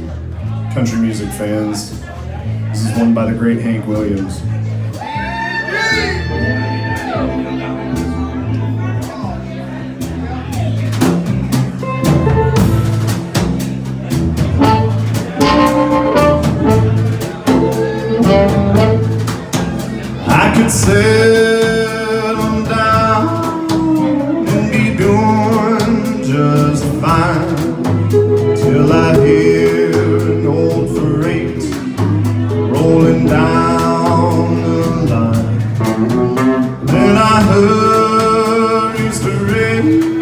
country music fans. This is one by the great Hank Williams. I could settle down and be doing just fine till I hear an old freight rolling down the line. Then I hurries to rain,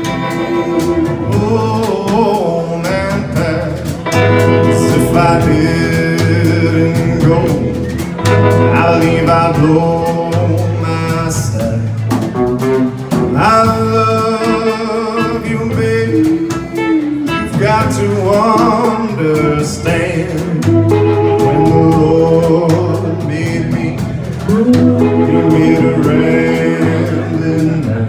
oh man, pass. If I didn't go, I believe I'd blow my stack. I love you, baby. You've got to understand. When the Lord made me, He made a Ramblin' man.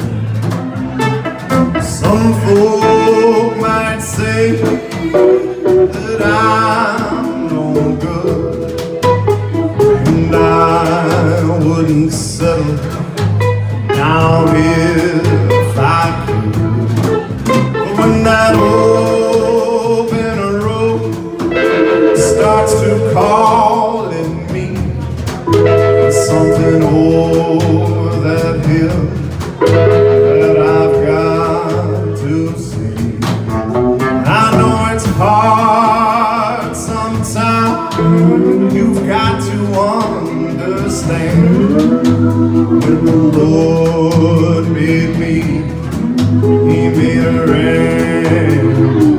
Some folk might say that I'm no good, and I wouldn't settle down if I could. But when that open road starts to calling me, something over that hill that I've got to see. I know it's hard sometimes, you've got to understand. When the Lord made me, He made a Ramblin'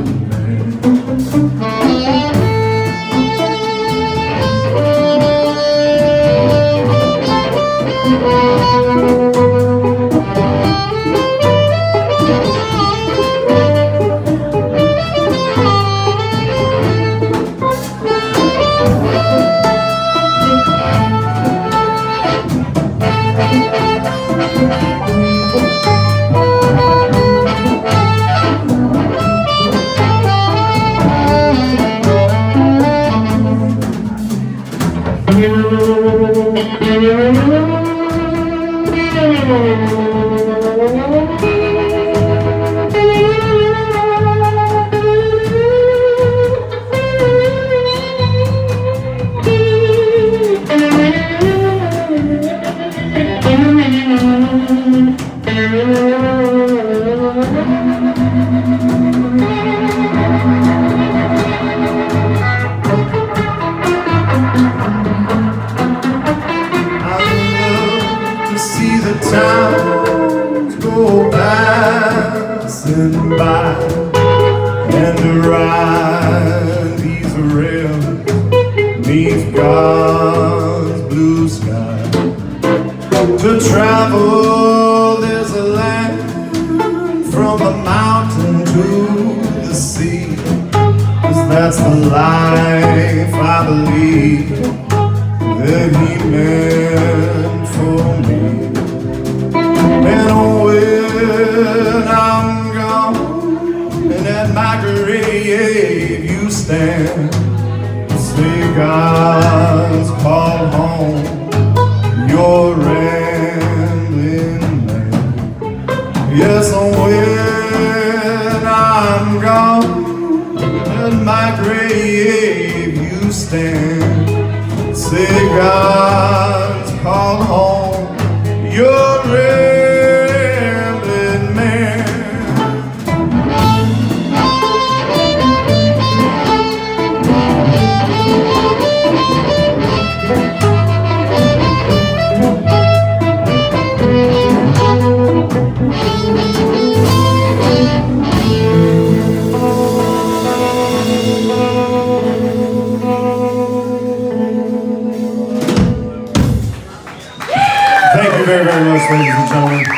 towns go passing by, and to ride these rails beneath God's blue sky. To travel there's a land from the mountain to the sea, 'cause that's the life I believe that He meant for me. And when I'm gone, and at my grave you stand, say God's call home, you're Ramblin' man. Yes, when I'm gone, at my grave you stand, say God's call home, you're Ramblin' man. Thank you very, very much, ladies and gentlemen.